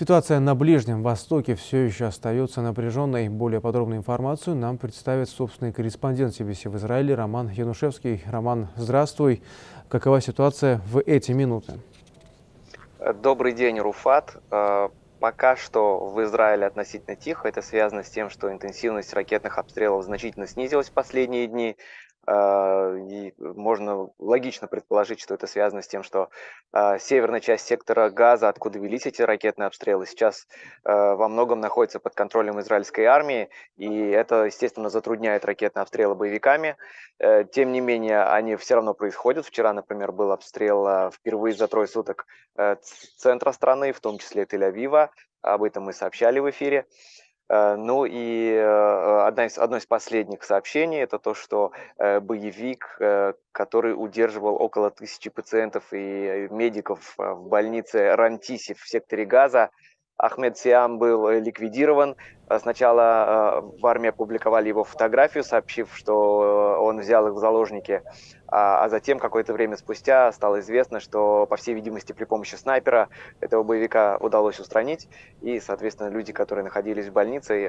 Ситуация на Ближнем Востоке все еще остается напряженной. Более подробную информацию нам представит собственный корреспондент CBC в Израиле Роман Янушевский. Роман, здравствуй. Какова ситуация в эти минуты? Добрый день, Руфат. Пока что в Израиле относительно тихо. Это связано с тем, что интенсивность ракетных обстрелов значительно снизилась в последние дни. И можно логично предположить, что это связано с тем, что северная часть сектора Газа, откуда велись эти ракетные обстрелы, сейчас во многом находится под контролем израильской армии, и это, естественно, затрудняет ракетные обстрелы боевиками. Тем не менее, они все равно происходят. Вчера, например, был обстрел впервые за трое суток центра страны, в том числе Тель-Авива. Об этом мы сообщали в эфире. Ну и одно из последних сообщений – это то, что боевик, который удерживал около 1000 пациентов и медиков в больнице Рантиси в секторе Газа, Ахмед Сиам был ликвидирован. Сначала в армии опубликовали его фотографию, сообщив, что он взял их в заложники, а затем, какое-то время спустя, стало известно, что, по всей видимости, при помощи снайпера этого боевика удалось устранить, и, соответственно, люди, которые находились в больнице,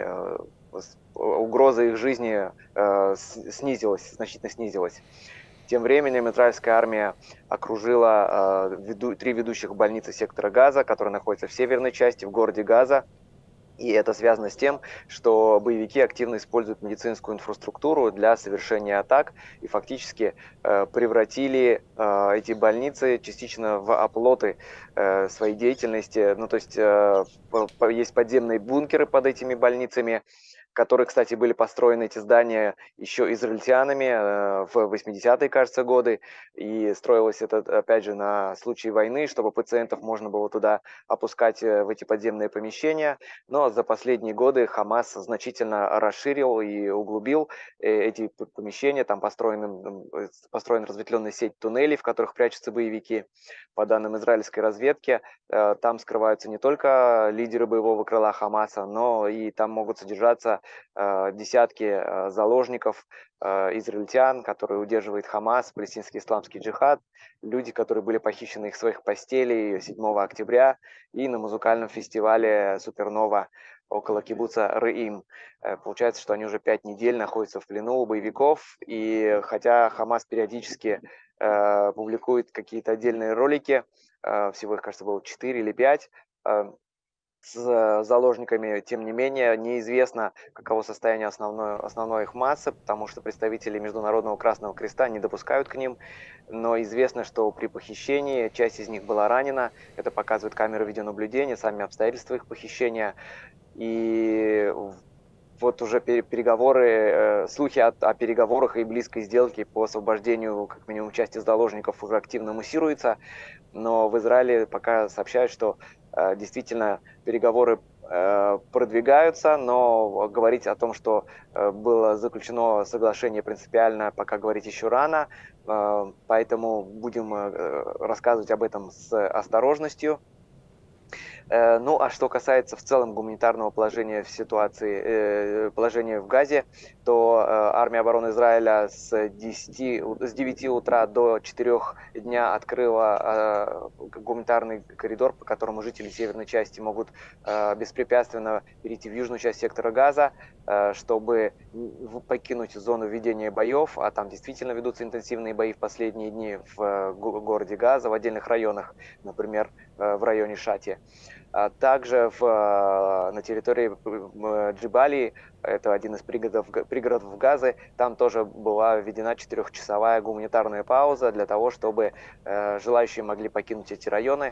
угроза их жизни снизилась, значительно снизилась. Тем временем израильская армия окружила три ведущих больницы сектора Газа, которые находятся в северной части, в городе Газа. И это связано с тем, что боевики активно используют медицинскую инфраструктуру для совершения атак и фактически превратили эти больницы частично в оплоты своей деятельности. Ну, то есть есть подземные бункеры под этими больницами, которые, кстати, были построены, эти здания, еще израильтянами в 80-е, кажется, годы. И строилось это, опять же, на случай войны, чтобы пациентов можно было туда опускать в эти подземные помещения. Но за последние годы Хамас значительно расширил и углубил эти помещения. Там построена разветвленная сеть туннелей, в которых прячутся боевики. По данным израильской разведки, там скрываются не только лидеры боевого крыла Хамаса, но и там могут содержаться десятки заложников, израильтян, которые удерживает Хамас, палестинский исламский джихад, люди, которые были похищены из своих постелей 7 октября и на музыкальном фестивале «Супернова» около кибуца Рыим. Получается, что они уже 5 недель находятся в плену у боевиков, и хотя Хамас периодически публикует какие-то отдельные ролики, всего их, кажется, было 4 или 5, с заложниками, тем не менее, неизвестно, каково состояние основной их массы, потому что представители Международного Красного Креста не допускают к ним, но известно, что при похищении часть из них была ранена, это показывают камеры видеонаблюдения, сами обстоятельства их похищения, и вот уже переговоры, слухи о переговорах и близкой сделке по освобождению, как минимум, части заложников уже активно муссируется, но в Израиле пока сообщают, что действительно переговоры продвигаются, но говорить о том, что было заключено соглашение принципиально, пока говорить еще рано, поэтому будем рассказывать об этом с осторожностью. Ну, а что касается в целом гуманитарного положения в ситуации, положения в Газе, то армия обороны Израиля с 9 утра до 4 дня открыла гуманитарный коридор, по которому жители северной части могут беспрепятственно перейти в южную часть сектора Газа, чтобы покинуть зону ведения боев, а там действительно ведутся интенсивные бои в последние дни в городе Газа, в отдельных районах, например, в районе Шати. Также на территории Джибалии, это один из пригородов Газы, там тоже была введена 4-часовая гуманитарная пауза для того, чтобы желающие могли покинуть эти районы.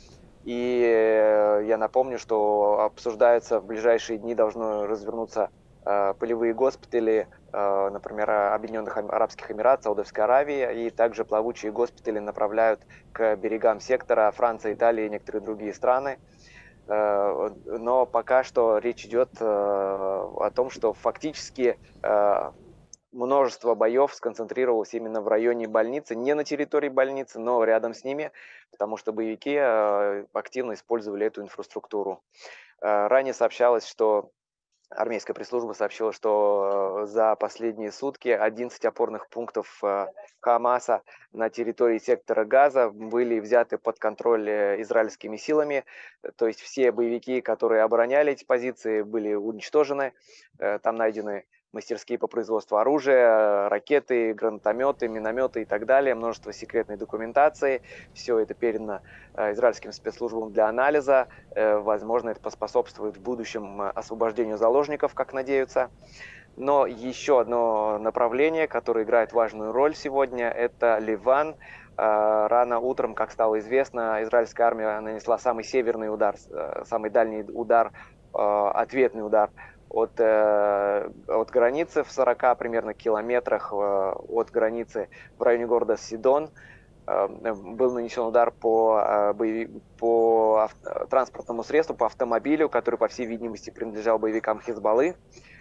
И я напомню, что обсуждается в ближайшие дни должно развернуться полевые госпитали, например, Объединенных Арабских Эмиратов, Саудовской Аравии, и также плавучие госпитали направляют к берегам сектора Франция, Италия и некоторые другие страны. Но пока что речь идет о том, что фактически множество боев сконцентрировалось именно в районе больницы, не на территории больницы, но рядом с ними, потому что боевики активно использовали эту инфраструктуру. Ранее сообщалось, что Армейская пресс-служба сообщила, что за последние сутки 11 опорных пунктов Хамаса на территории сектора Газа были взяты под контроль израильскими силами. То есть все боевики, которые обороняли эти позиции, были уничтожены. Там найдены мастерские по производству оружия, ракеты, гранатометы, минометы и так далее, множество секретной документации. Все это передано израильским спецслужбам для анализа. Возможно, это поспособствует в будущем освобождению заложников, как надеются. Но еще одно направление, которое играет важную роль сегодня, это Ливан. Рано утром, как стало известно, израильская армия нанесла самый северный удар, самый дальний удар, ответный удар от границы в 40 примерно километрах от границы в районе города Сидон. Был нанесен удар по транспортному средству, по автомобилю, который, по всей видимости, принадлежал боевикам Хизбаллы.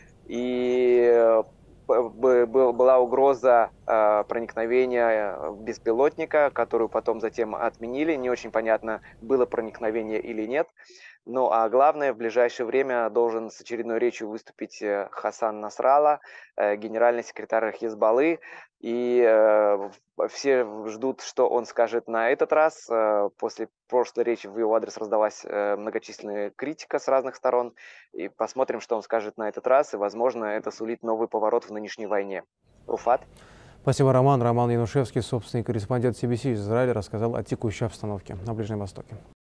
И была угроза проникновения беспилотника, которую потом затем отменили. Не очень понятно, было проникновение или нет. Ну а главное, в ближайшее время должен с очередной речью выступить Хасан Насралла, генеральный секретарь Хизбаллы. И все ждут, что он скажет на этот раз. После прошлой речи в его адрес раздалась многочисленная критика с разных сторон. И посмотрим, что он скажет на этот раз. И, возможно, это сулит новый поворот в нынешней войне. Руфат. Спасибо, Роман. Роман Янушевский, собственный корреспондент CBC из Израиля, рассказал о текущей обстановке на Ближнем Востоке.